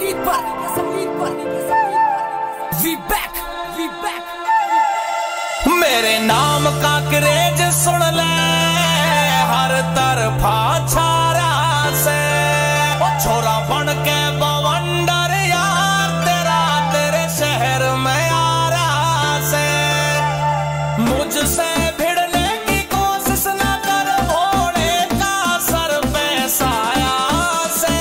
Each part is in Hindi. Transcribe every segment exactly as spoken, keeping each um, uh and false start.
संगीत पर संगीत पर वी बैक वी बैक। मेरे नाम का क्रेज सुन ले हर तरफा छारा से, छोरा बन के बवंडर यार तेरा तेरे शहर में आ रहा से। मुझसे भिड़ने की कोशिश न कर भोले का सर पे साया से।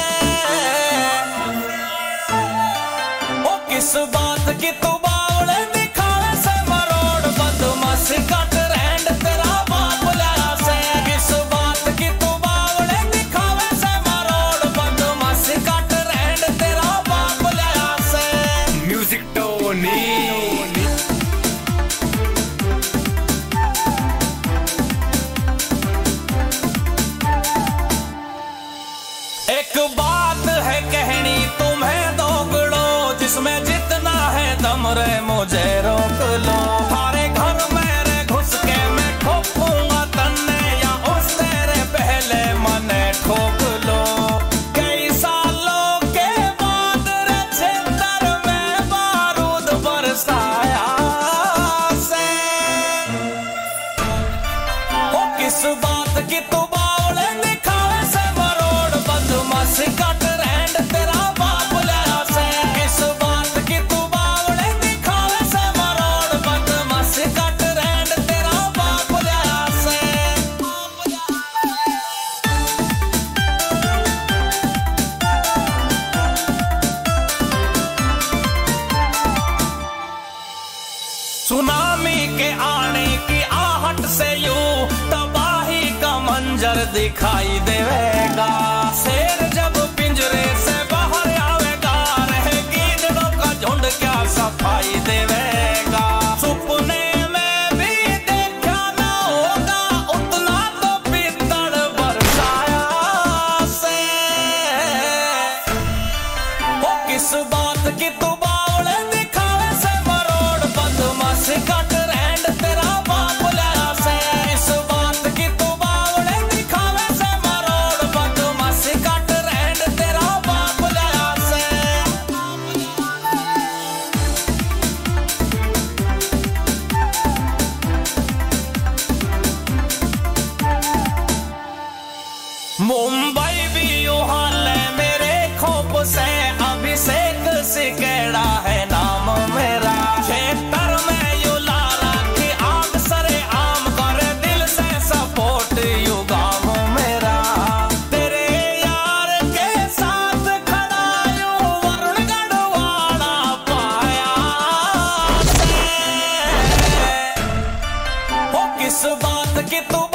ओ किस बात की तू बावले दिखावे से मरोड़ बदमाश कट रैंड तेरा बाप लाया से। किस बात की तू बावले दिखावे से मरोड़ बदमाश कट रैंड तेरा बाप लाया से। म्यूजिक टोनी एक बात है कहनी तुम्हें दोगड़ो, जिसमें जितना है दम रे मुझे रोक लो। थारे घर मेरे घुस के मैं ठोकूंगा तन्ने, या उस तेरे पहले मने ठोक लो। कई सालों के बाद रे क्षेत्र में बारूद बरसाया से। ओ किस बात की तू बावले दिखावे से मरोड़ बदमाश कट रैंड तेरा बाप लाया से। किस बात की तू बावले दिखावे से मरोड़ बदमाश कट रैंड तेरा बाप लाया से। सुनामी के आने की आहट से यूं तबाही का मंजर दिखाई देगा। शेर जब पिंजरे से बाहर आवेगा, रहेगी गीदड़ों का झुंड क्या सफाई देवेगा। सुपने में भी देखा ना होगा उतना तो पित्तड़ बरसाया से। ओ किस बात की तू बावले दिखावे से मरोड़ बदमाश कट रैंड तेरा बाप लाया से। इस बात की तू बावले दिखावे से मरोड़ बदमाश कट रैंड तेरा बाप लाया से। मुंबई भी यूं हाल है मेरे खोप से, अभिषेक सिकेड़ा है नाम मेरा। क्षेत्र में यू लारा की आग सरे आम करे दिल से सपोर्ट यू गाँव मेरा। तेरे यार के साथ खड़ा यू वरुण गढ़वाला पाया से। ओ किस बात की तू